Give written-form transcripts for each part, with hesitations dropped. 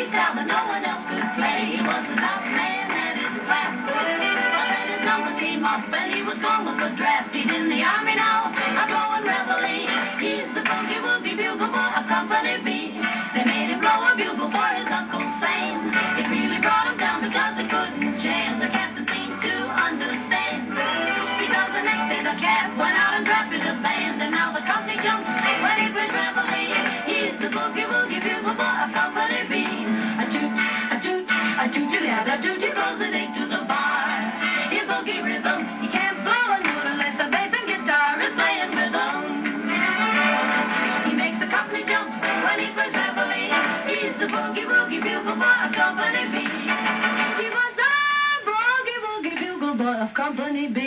style that no one else could play. He was the top man at his class. But then his number came up and he was gone with the draft. He's in the army now, a blowing reveille. He's the boogie woogie bugle boy of Company B. They made him blow a bugle for his Uncle Sam. It really brought him down because they couldn't jam. The captain seemed to understand. Because the next day the cat went out and drafted a band. And now the company jumps when he plays reveille. He's the boogie woogie bugle boy of Company B. A toot, a toot, a toot, a toot, he blows it into the bar. His boogie rhythm, he can't blow a note unless the bass and guitar is playing rhythm. He makes the company jump when he plays reveille. He's the boogie woogie bugle boy of Company B. He was the boogie woogie bugle boy of Company B.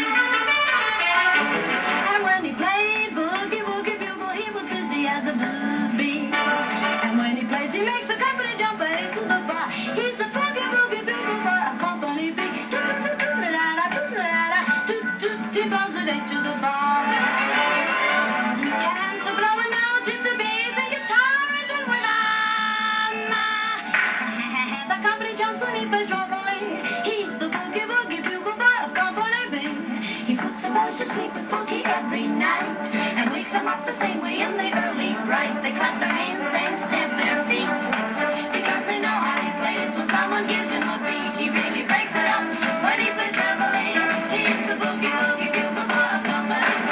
And when he played boogie woogie bugle, he was busy as a blues bee. And when he plays, he makes the company jump into the bar. He's the boogie woogie bugle boy of Company B. He blows it into the bar. You can't blow it now, just the bass and guitar is in rhythm. The company jumps when he plays reveille. He's the boogie woogie bugle boy of Company B. He puts the boys to sleep with boogie every night and wakes them up the same way in the early right. They clap their hands and stamp their feet because they know how he plays. When someone gives him a beat, he really breaks it up when he plays reveille. He's the boogie woogie bugle boy of Company B.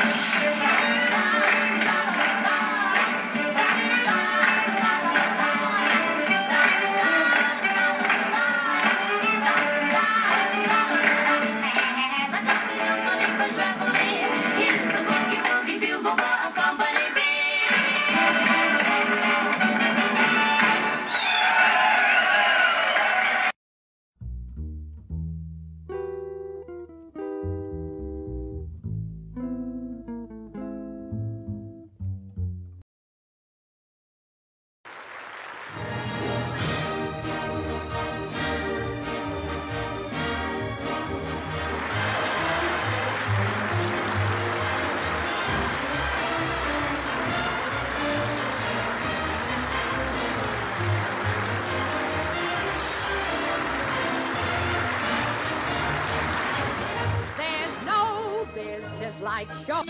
Like show.